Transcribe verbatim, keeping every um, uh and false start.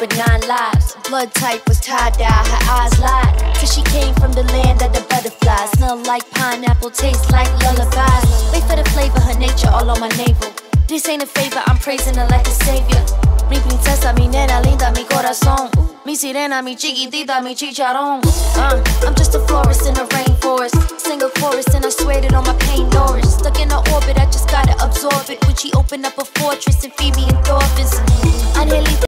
with nine lives. Blood type was tie-dye, her eyes lied. Till she came from the land of the butterflies. Smell like pineapple, taste like lullabies. Wait for the flavor, her nature all on my navel. This ain't a favor, I'm praising her like a savior. Mi princesa, mi nena linda, mi corazón. Mi sirena, mi chiquitita, mi chicharrón. uh, I'm just a florist in a rainforest. Sing a chorus and I swear it on my pain Norris. Stuck in her orbit, I just gotta absorb it. When she opened up a fortress and feed me endorphins. I nearly